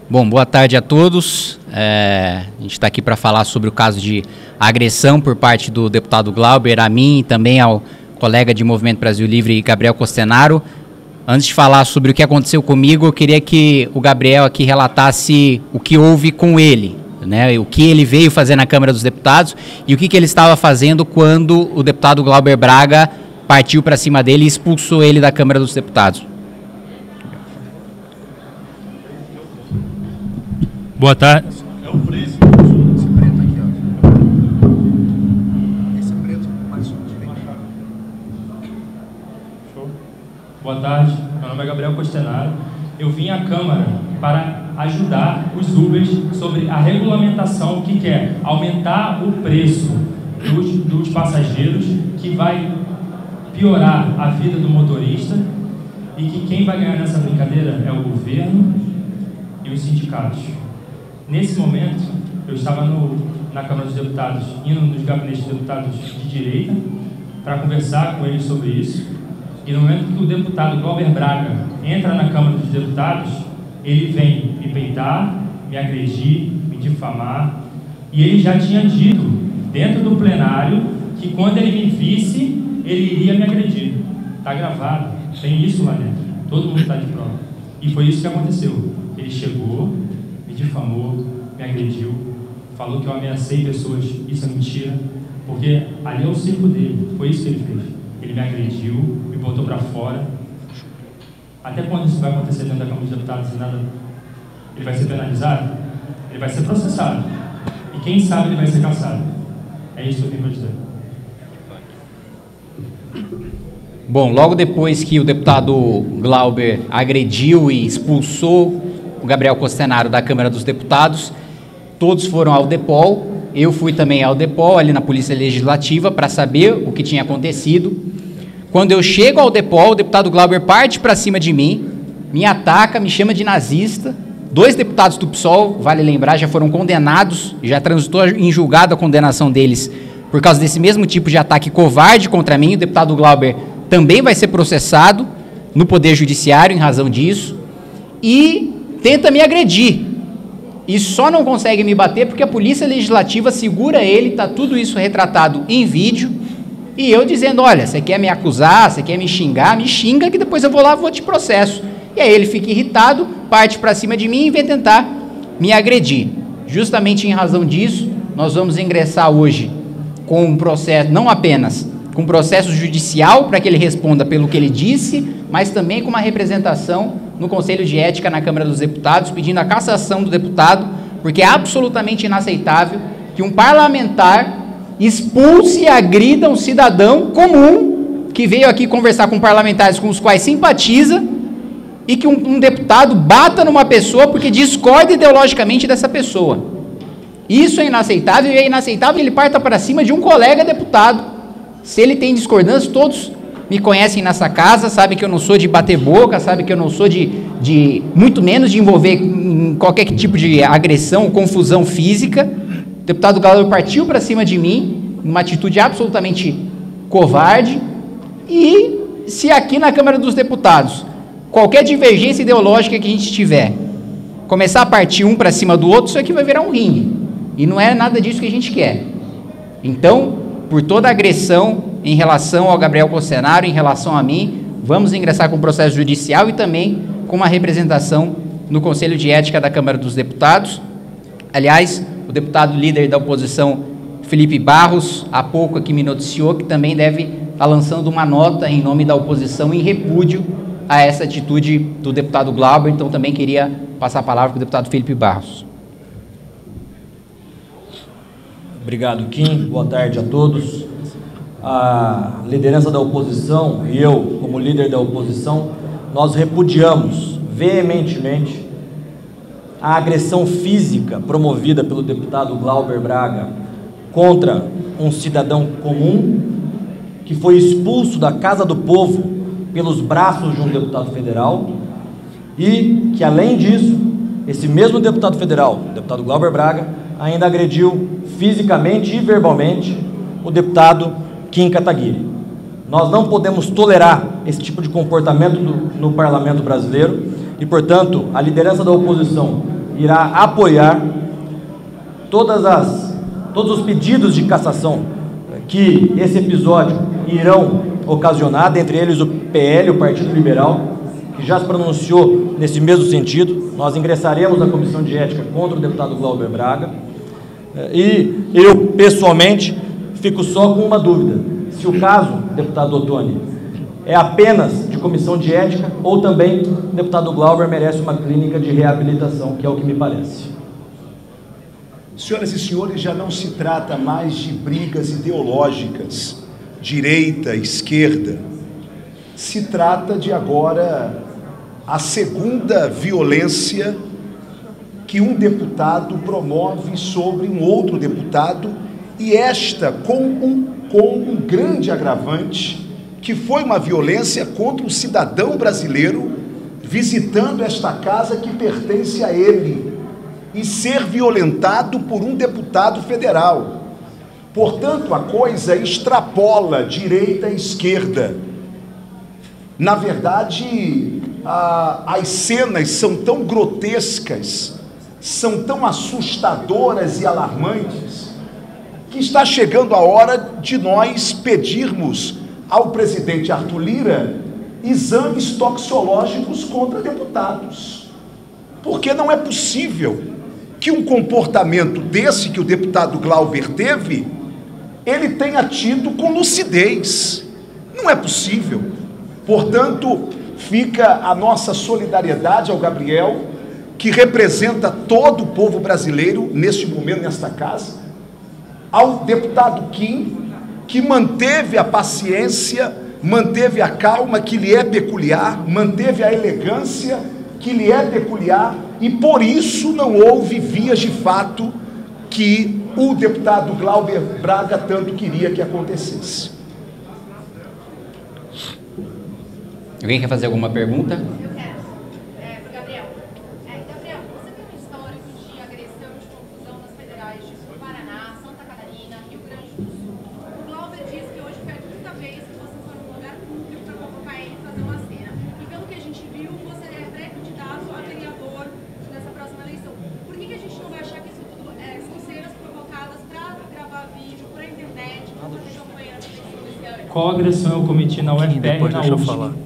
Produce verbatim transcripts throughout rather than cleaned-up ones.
Bom, boa tarde a todos. É, a gente está aqui para falar sobre o caso de agressão por parte do deputado Glauber a mim e também ao colega de Movimento Brasil Livre, Gabriel Costenaro. Antes de falar sobre o que aconteceu comigo, eu queria que o Gabriel aqui relatasse o que houve com ele, né? O que ele veio fazer na Câmara dos Deputados e o que, que ele estava fazendo quando o deputado Glauber Braga partiu para cima dele e expulsou ele da Câmara dos Deputados. Boa tarde. É o preço. Esse preto aqui, ó. Esse preto mais direito. Show. Boa tarde. Meu nome é Gabriel Costenaro. Eu vim à Câmara para ajudar os Ubers sobre a regulamentação que quer aumentar o preço dos, dos passageiros, que vai piorar a vida do motorista e que quem vai ganhar nessa brincadeira é o governo e os sindicatos. Nesse momento, eu estava no, na Câmara dos Deputados, indo nos gabinetes de deputados de direita, para conversar com eles sobre isso. E no momento que o deputado Glauber Braga entra na Câmara dos Deputados, ele vem me peitar, me agredir, me difamar. E ele já tinha dito, dentro do plenário, que quando ele me visse, ele iria me agredir. Está gravado, tem isso lá dentro. Todo mundo está de prova. E foi isso que aconteceu. Ele chegou, me difamou, me agrediu, falou que eu ameacei pessoas. Isso é mentira, porque ali é o circo dele. Foi isso que ele fez. Ele me agrediu, me botou para fora. Até quando isso vai acontecer dentro da Câmara dos Deputados e nada? Ele vai ser penalizado? Ele vai ser processado. E quem sabe ele vai ser cassado. É isso que eu tenho para dizer. Bom, logo depois que o deputado Glauber agrediu e expulsou o Gabriel Costenaro da Câmara dos Deputados, todos foram ao DEPOL. Eu fui também ao DEPOL, ali na Polícia Legislativa, para saber o que tinha acontecido. Quando eu chego ao DEPOL, o deputado Glauber parte para cima de mim, me ataca, me chama de nazista. Dois deputados do P SOL, vale lembrar, já foram condenados, já transitou em julgado a condenação deles por causa desse mesmo tipo de ataque covarde contra mim. O deputado Glauber também vai ser processado no Poder Judiciário em razão disso e tenta me agredir. E só não consegue me bater porque a Polícia Legislativa segura ele, está tudo isso retratado em vídeo, e eu dizendo, olha, você quer me acusar, você quer me xingar, me xinga que depois eu vou lá e vou te processo. E aí ele fica irritado, parte para cima de mim e vem tentar me agredir. Justamente em razão disso, nós vamos ingressar hoje com um processo, não apenas com um processo judicial para que ele responda pelo que ele disse, mas também com uma representação no Conselho de Ética na Câmara dos Deputados, pedindo a cassação do deputado, porque é absolutamente inaceitável que um parlamentar expulse e agrida um cidadão comum que veio aqui conversar com parlamentares com os quais simpatiza e que um, um deputado bata numa pessoa porque discorda ideologicamente dessa pessoa. Isso é inaceitável, e é inaceitável que ele parta para cima de um colega deputado. Se ele tem discordância, todos me conhecem nessa casa, sabem que eu não sou de bater boca, sabem que eu não sou de, de muito menos de envolver em qualquer tipo de agressão, confusão física. O deputado Glauber partiu para cima de mim, numa atitude absolutamente covarde, e se aqui na Câmara dos Deputados, qualquer divergência ideológica que a gente tiver, começar a partir um para cima do outro, isso aqui vai virar um ringue, e não é nada disso que a gente quer. Então, por toda a agressão em relação ao Gabriel Costenaro, em relação a mim, vamos ingressar com o processo judicial e também com uma representação no Conselho de Ética da Câmara dos Deputados. Aliás, o deputado líder da oposição, Felipe Barros, há pouco aqui me noticiou que também deve estar lançando uma nota em nome da oposição em repúdio a essa atitude do deputado Glauber. Então também queria passar a palavra para o deputado Felipe Barros. Obrigado, Kim. Boa tarde a todos. A liderança da oposição e eu, como líder da oposição, nós repudiamos veementemente a agressão física promovida pelo deputado Glauber Braga contra um cidadão comum que foi expulso da Casa do Povo pelos braços de um deputado federal e que, além disso, esse mesmo deputado federal, o deputado Glauber Braga, ainda agrediu fisicamente e verbalmente o deputado Kim Kataguiri. Nós não podemos tolerar esse tipo de comportamento no, no parlamento brasileiro e, portanto, a liderança da oposição irá apoiar todas as, todos os pedidos de cassação que esse episódio irão ocasionar, dentre eles o P L, o Partido Liberal, que já se pronunciou nesse mesmo sentido. Nós ingressaremos na Comissão de Ética contra o deputado Glauber Braga. E eu, pessoalmente, fico só com uma dúvida: se o caso, deputado Ottoni, é apenas de comissão de ética ou também o deputado Glauber merece uma clínica de reabilitação, que é o que me parece. Senhoras e senhores, já não se trata mais de brigas ideológicas, direita, esquerda. Se trata de agora a segunda violência que um deputado promove sobre um outro deputado, e esta com um, com um grande agravante, que foi uma violência contra um cidadão brasileiro visitando esta casa que pertence a ele e ser violentado por um deputado federal. Portanto, a coisa extrapola direita e esquerda. Na verdade, a, as cenas são tão grotescas, são tão assustadoras e alarmantes, que está chegando a hora de nós pedirmos ao presidente Arthur Lira exames toxicológicos contra deputados. Porque não é possível que um comportamento desse que o deputado Glauber teve, ele tenha tido com lucidez. Não é possível. Portanto, fica a nossa solidariedade ao Gabriel, que representa todo o povo brasileiro neste momento, nesta casa, ao deputado Kim, que manteve a paciência, manteve a calma que lhe é peculiar, manteve a elegância que lhe é peculiar, e por isso não houve vias de fato que o deputado Glauber Braga tanto queria que acontecesse. Alguém quer fazer alguma pergunta? Eu quero. É, para o Gabriel. É, Gabriel, você tem um histórico de agressão e de confusão nas federais de Paraná, Santa Catarina, Rio Grande do Sul. O Glauber diz que hoje foi a quinta vez que você foi num lugar público para convocar ele e fazer uma cena. E pelo que a gente viu, você é pré-candidato a vereador nessa próxima eleição. Por que, que a gente não vai achar que isso tudo é, são cenas provocadas para gravar vídeo, para a internet, para fazer campanha nessa eleição desse ano? Qual agressão eu cometi na U F P R e na U F S C?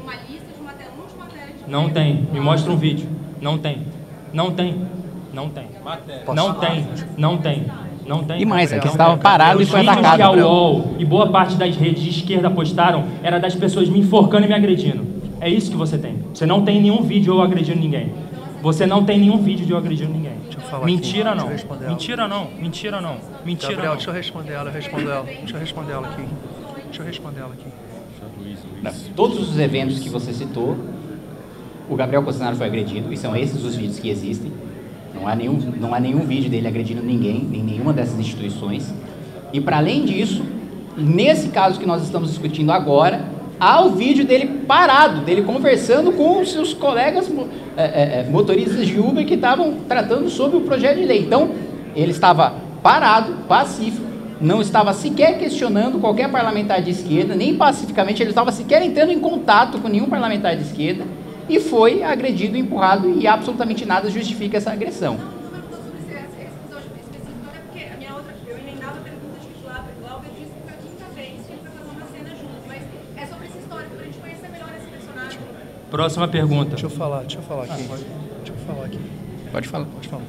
Não tem. Me mostra um vídeo. Não tem. Não tem. Não tem. Não tem. Não tem. Não tem. E mais, é que estava parado e foi atacado. Os vídeos que a U O L e boa parte das redes de esquerda postaram era das pessoas me enforcando e me agredindo. É isso que você tem. Você não tem nenhum vídeo eu agredindo ninguém. Você não tem nenhum vídeo de eu agredindo ninguém. Mentira não. Mentira não. Mentira não. Mentira Gabriel, não. deixa eu responder ela, eu respondo ela. Deixa eu responder ela aqui. Deixa eu responder ela aqui. Não, todos os eventos que você citou, o Gabriel Costenaro foi agredido, e são esses os vídeos que existem. Não há nenhum, não há nenhum vídeo dele agredindo ninguém, nem nenhuma dessas instituições. E para além disso, nesse caso que nós estamos discutindo agora, há o vídeo dele parado, dele conversando com os seus colegas é, é, motoristas de Uber que estavam tratando sobre o projeto de lei. Então, ele estava parado, pacífico, não estava sequer questionando qualquer parlamentar de esquerda, nem pacificamente, ele estava sequer entrando em contato com nenhum parlamentar de esquerda, e foi agredido, empurrado, e absolutamente nada justifica essa agressão. Não, não perguntou sobre esse episódio específico, até porque a minha outra, eu emendava a pergunta de que o Glauber disse que foi a quinta vez que ele foi fazer uma cena junto, mas é sobre essa história, para a gente conhecer melhor esse personagem. Próxima pergunta. Deixa eu falar, deixa eu falar aqui. Ah, deixa eu falar aqui. Pode falar. Pode falar.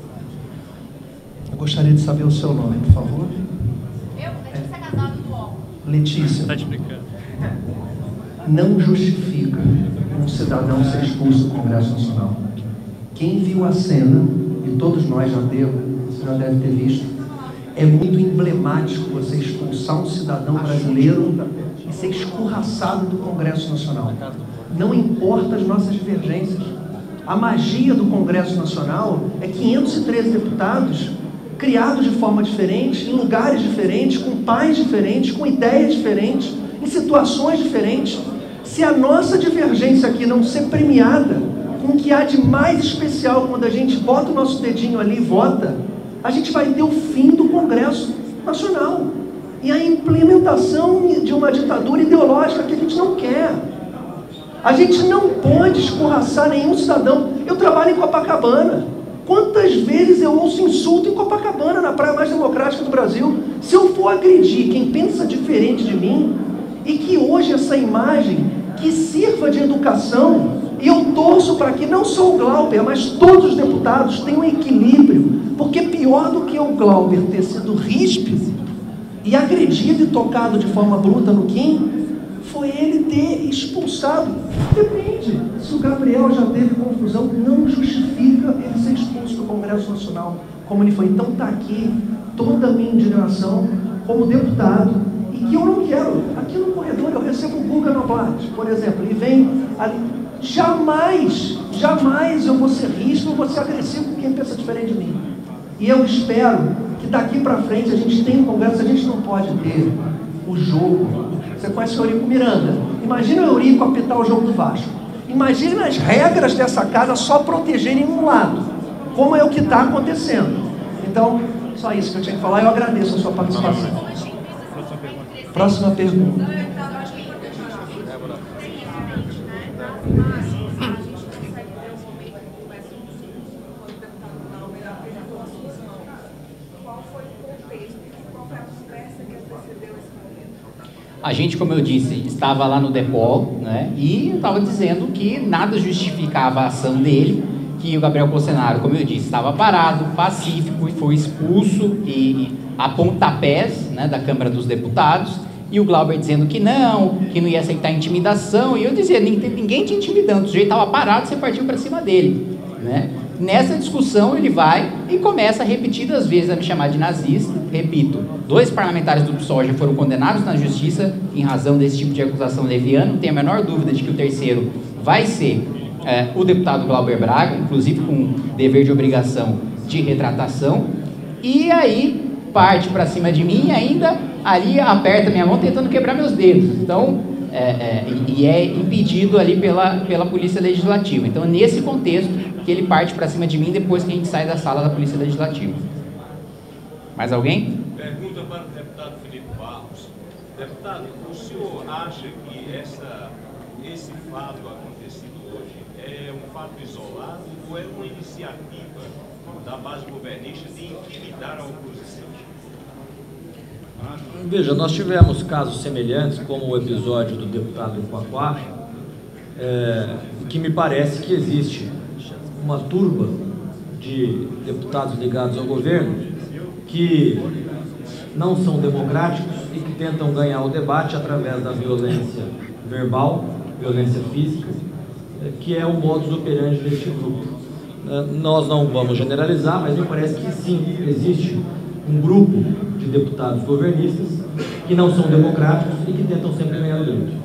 Eu gostaria de saber o seu nome, por favor. Eu, Letícia Casado do U O L. Letícia. Está explicando. Não justifica um cidadão ser expulso do Congresso Nacional. Quem viu a cena, e todos nós já deu, você já deve ter visto, é muito emblemático você expulsar um cidadão brasileiro e ser escorraçado do Congresso Nacional. Não importa as nossas divergências. A magia do Congresso Nacional é quinhentos e treze deputados criados de forma diferente, em lugares diferentes, com pais diferentes, com ideias diferentes, em situações diferentes. Se a nossa divergência aqui não ser premiada com o que há de mais especial quando a gente bota o nosso dedinho ali e vota, a gente vai ter o fim do Congresso Nacional e a implementação de uma ditadura ideológica que a gente não quer. A gente não pode escorraçar nenhum cidadão. Eu trabalho em Copacabana. Quantas vezes eu ouço insulto em Copacabana, na praia mais democrática do Brasil? Se eu for agredir quem pensa diferente de mim, e que hoje essa imagem que sirva de educação, e eu torço para que não só o Glauber, mas todos os deputados tenham equilíbrio, porque pior do que o Glauber ter sido ríspido e agredido e tocado de forma bruta no Kim, foi ele ter expulsado. Depende. Se o Gabriel já teve confusão, não justifica ele ser expulso do Congresso Nacional, como ele foi. Então está aqui toda a minha indignação como deputado, e que eu não quero. Aqui no corredor eu recebo o Guga Noblat, por exemplo, ele vem ali. Jamais, jamais eu vou ser ríspido, eu vou ser agressivo com quem pensa diferente de mim. E eu espero que daqui para frente a gente tenha um congresso. A gente não pode ter o jogo. Você conhece o Eurico Miranda? Imagina o Eurico apitar o jogo do Vasco. Imagina as regras dessa casa só protegerem um lado, como é o que está acontecendo. Então, só isso que eu tinha que falar. Eu agradeço a sua participação. Próxima pergunta. A gente, como eu disse, estava lá no Depol, né, e estava dizendo que nada justificava a ação dele, que o Gabriel Cossenaro, como eu disse, estava parado, pacífico, e foi expulso e, e a pontapés, né, da Câmara dos Deputados, e o Glauber dizendo que não, que não ia aceitar intimidação, e eu dizia, ninguém, ninguém te intimidando, o sujeito estava parado, você partiu para cima dele, né? Nessa discussão ele vai e começa repetidas vezes a me chamar de nazista. Repito, dois parlamentares do P SOL já foram condenados na justiça em razão desse tipo de acusação leviana. Não tenho a menor dúvida de que o terceiro vai ser é, o deputado Glauber Braga, inclusive com dever de obrigação de retratação. E aí parte para cima de mim e ainda ali aperta minha mão tentando quebrar meus dedos. Então, é, é, e é impedido ali pela, pela Polícia Legislativa. Então, nesse contexto que ele parte para cima de mim depois que a gente sai da sala da Polícia Legislativa. Mais alguém? Pergunta para o deputado Felipe Barros. Deputado, o senhor acha que essa, esse fato acontecido hoje é um fato isolado ou é uma iniciativa da base governista de intimidar a oposição? Veja, nós tivemos casos semelhantes, como o episódio do deputado Quaquá, é, que me parece que existe uma turba de deputados ligados ao governo que não são democráticos e que tentam ganhar o debate através da violência verbal, violência física, que é o modus operandi deste grupo. Nós não vamos generalizar, mas me parece que sim, existe um grupo de deputados governistas que não são democráticos e que tentam sempre ganhar o debate.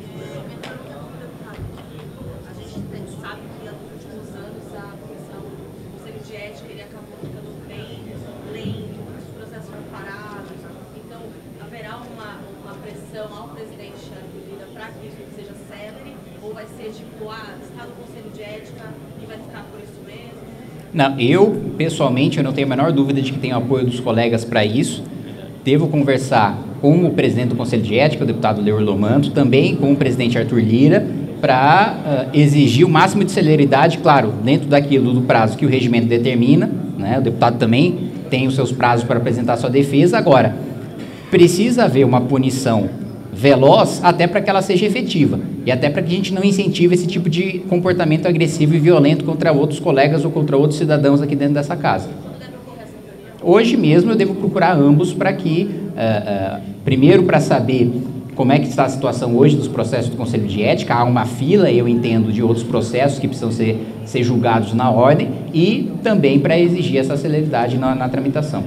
Não, eu, pessoalmente, eu não tenho a menor dúvida de que tenho apoio dos colegas para isso. Devo conversar com o presidente do Conselho de Ética, o deputado Leor Lomanto, também com o presidente Arthur Lira, para uh, exigir o máximo de celeridade, claro, dentro daquilo do prazo que o regimento determina, né? O deputado também tem os seus prazos para apresentar sua defesa. Agora, precisa haver uma punição veloz até para que ela seja efetiva e até para que a gente não incentive esse tipo de comportamento agressivo e violento contra outros colegas ou contra outros cidadãos aqui dentro dessa casa. Hoje mesmo eu devo procurar ambos para que, uh, uh, primeiro para saber como é que está a situação hoje dos processos do Conselho de Ética. Há uma fila, eu entendo, de outros processos que precisam ser, ser julgados na ordem, e também para exigir essa celeridade na, na tramitação.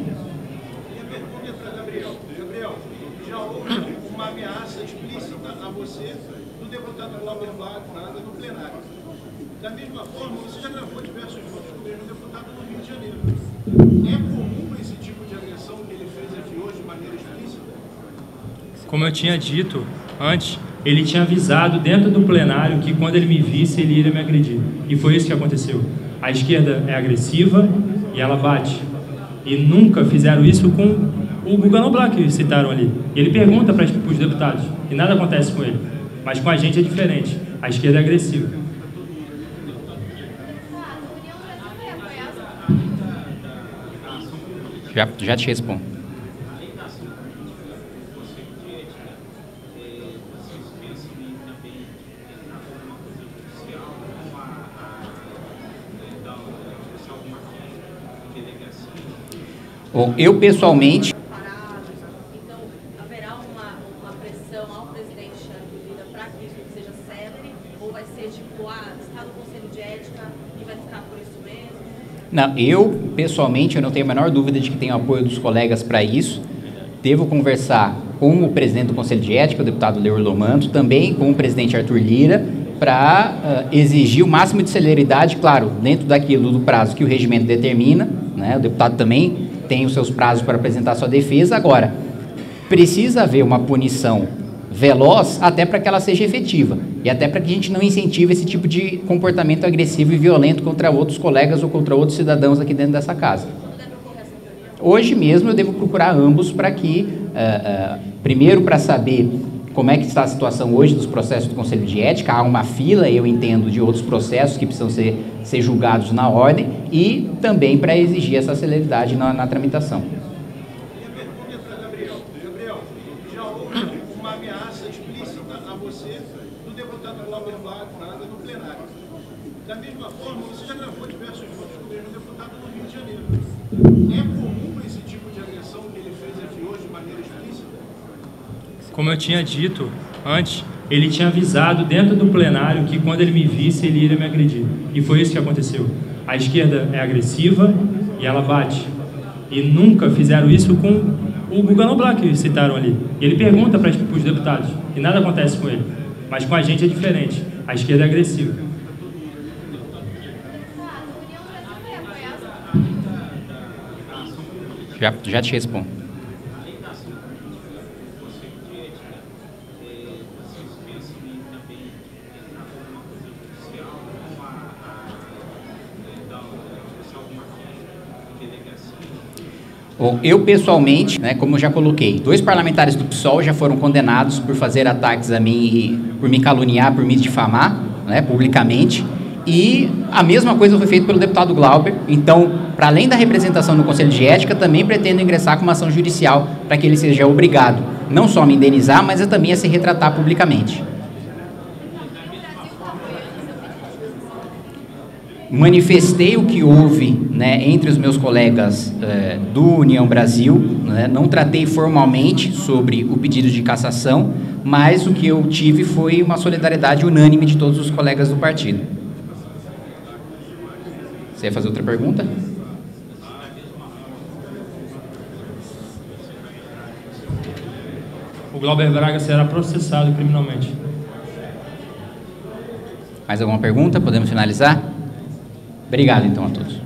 Da mesma forma, você já gravou diversos vídeos com o mesmo deputado no Rio de Janeiro. É comum esse tipo de agressão que ele fez aqui hoje de maneira explícita? Como eu tinha dito antes, ele tinha avisado dentro do plenário que quando ele me visse, ele iria me agredir. E foi isso que aconteceu. A esquerda é agressiva e ela bate. E nunca fizeram isso com o Guga Noblat, que citaram ali. E ele pergunta para os deputados, e nada acontece com ele. Mas com a gente é diferente. A esquerda é agressiva. Já, já te respondo. Bom, eu pessoalmente... Então, haverá uma, uma pressão ao presidente Arthur Lira para que isso seja célere? Ou vai ser tipo, ah, está no Conselho de Ética e vai ficar por isso mesmo? Não, eu, pessoalmente, eu não tenho a menor dúvida de que tenho apoio dos colegas para isso. Devo conversar com o presidente do Conselho de Ética, o deputado Leor Lomanto, também com o presidente Arthur Lira, para uh, exigir o máximo de celeridade, claro, dentro daquilo do prazo que o regimento determina, né? O deputado também tem os seus prazos para apresentar sua defesa. Agora, precisa haver uma punição veloz até para que ela seja efetiva e até para que a gente não incentive esse tipo de comportamento agressivo e violento contra outros colegas ou contra outros cidadãos aqui dentro dessa casa. Hoje mesmo eu devo procurar ambos para que, uh, uh, primeiro para saber como é que está a situação hoje dos processos do Conselho de Ética. Há uma fila, eu entendo, de outros processos que precisam ser, ser julgados na ordem e também para exigir essa celeridade na, na tramitação. Minha pergunta é para Gabriel. Gabriel, já houve uma ameaça explícita a você do deputado Glauber Braga no plenário. Da mesma forma, você já gravou diversos votos com o mesmo deputado no Rio de Janeiro. É comum esse tipo de agressão que ele fez aqui hoje de maneira explícita? Como eu tinha dito antes, ele tinha avisado dentro do plenário que quando ele me visse, ele iria me agredir. E foi isso que aconteceu. A esquerda é agressiva e ela bate. E nunca fizeram isso com o Guga Noblar, que citaram ali. E ele pergunta para os deputados, e nada acontece com ele. Mas com a gente é diferente. A esquerda é agressiva. Já, já te respondo. Bom, eu pessoalmente, né, como eu já coloquei, dois parlamentares do P SOL já foram condenados por fazer ataques a mim, e por me caluniar, por me difamar, né, publicamente, e a mesma coisa foi feita pelo deputado Glauber. Então, para além da representação no Conselho de Ética, também pretendo ingressar com uma ação judicial para que ele seja obrigado não só a me indenizar, mas a também a se retratar publicamente. Manifestei o que houve, né, entre os meus colegas eh, do União Brasil, né, não tratei formalmente sobre o pedido de cassação, mas o que eu tive foi uma solidariedade unânime de todos os colegas do partido. Você ia fazer outra pergunta? O Glauber Braga será processado criminalmente. Mais alguma pergunta? Podemos finalizar? Obrigado, então, a todos.